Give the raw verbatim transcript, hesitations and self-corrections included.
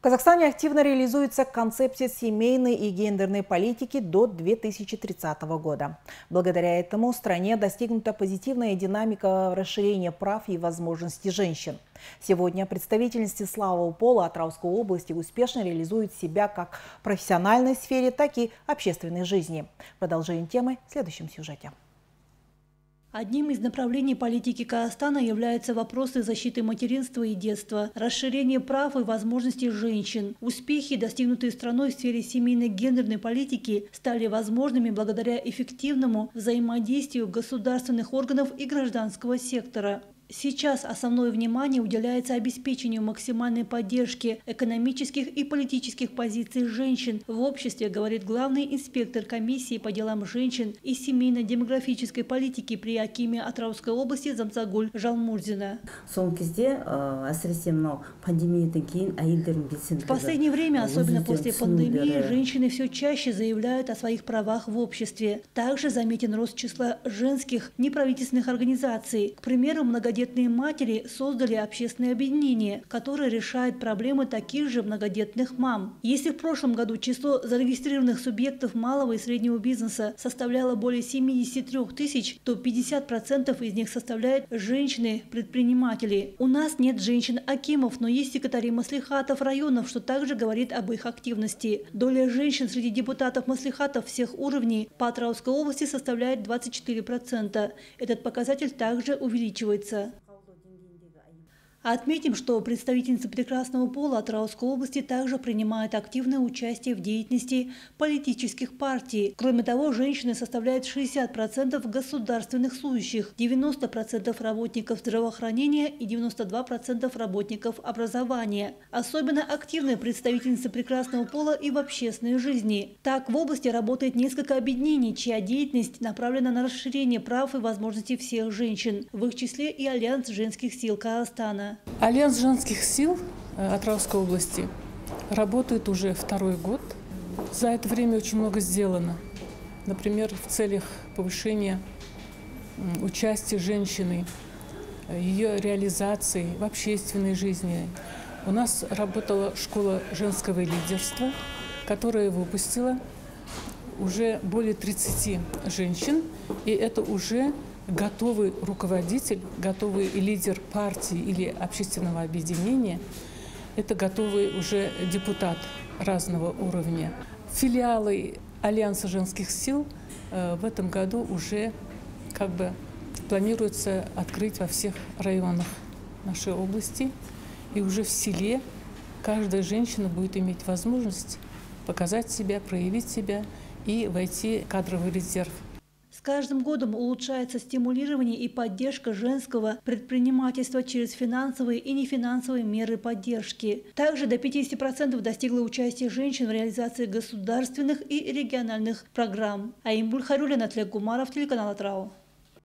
Казахстане активно реализуется концепция семейной и гендерной политики до две тысячи тридцатого года. Благодаря этому в стране достигнута позитивная динамика расширения прав и возможностей женщин. Сегодня представительницы слабого пола Атырауской области успешно реализуют себя как в профессиональной сфере, так и общественной жизни. Продолжение темы в следующем сюжете. Одним из направлений политики Казахстана являются вопросы защиты материнства и детства, расширение прав и возможностей женщин. Успехи, достигнутые страной в сфере семейной гендерной политики, стали возможными благодаря эффективному взаимодействию государственных органов и гражданского сектора. Сейчас основное внимание уделяется обеспечению максимальной поддержки экономических и политических позиций женщин в обществе, говорит главный инспектор комиссии по делам женщин и семейно-демографической политики при акиме Атырауской области Замсагуль Жалмурзина. В последнее время, особенно после пандемии, женщины все чаще заявляют о своих правах в обществе. Также заметен рост числа женских неправительственных организаций. К примеру, многодетные матери создали общественное объединение, которое решает проблемы таких же многодетных мам. Если в прошлом году число зарегистрированных субъектов малого и среднего бизнеса составляло более семидесяти трёх тысяч, то пятьдесят процентов из них составляют женщины-предприниматели. У нас нет женщин-акимов, но есть секретари маслихатов районов, что также говорит об их активности. Доля женщин среди депутатов маслихатов всех уровней по Атырауской области составляет двадцать четыре процента. Этот показатель также увеличивается. Отметим, что представительницы прекрасного пола Атырауской области также принимают активное участие в деятельности политических партий. Кроме того, женщины составляют шестьдесят процентов государственных служащих, девяносто процентов работников здравоохранения и девяносто два процента работников образования. Особенно активны представительницы прекрасного пола и в общественной жизни. Так, в области работает несколько объединений, чья деятельность направлена на расширение прав и возможностей всех женщин, в их числе и Альянс женских сил Казахстана. Альянс женских сил Атырауской области работает уже второй год. За это время очень много сделано. Например, в целях повышения участия женщины, ее реализации в общественной жизни. У нас работала школа женского лидерства, которая выпустила уже более тридцати женщин, и это уже готовый руководитель, готовый лидер партии или общественного объединения, это готовый уже депутат разного уровня. Филиалы Альянса женских сил э, в этом году уже как бы планируется открыть во всех районах нашей области. И уже в селе каждая женщина будет иметь возможность показать себя, проявить себя и войти в кадровый резерв. С каждым годом улучшается стимулирование и поддержка женского предпринимательства через финансовые и нефинансовые меры поддержки. Также до пятидесяти процентов достигло участие женщин в реализации государственных и региональных программ. Аимбуль Харюлина, Атлек Гумаров, телеканал Атырау.